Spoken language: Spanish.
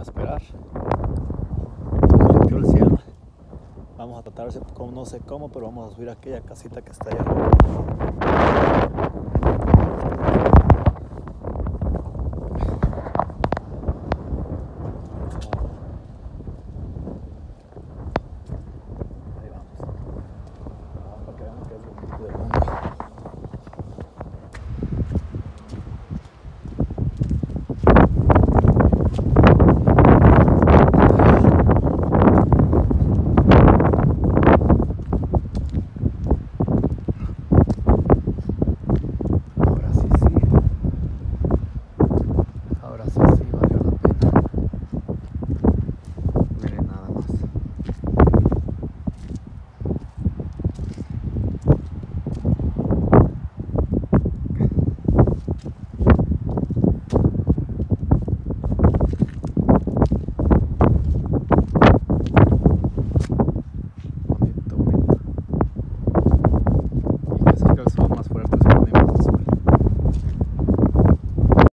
esperar. Todo limpió el cielo. Vamos a tratar de ver, no sé cómo, pero vamos a subir a aquella casita que está allá arriba.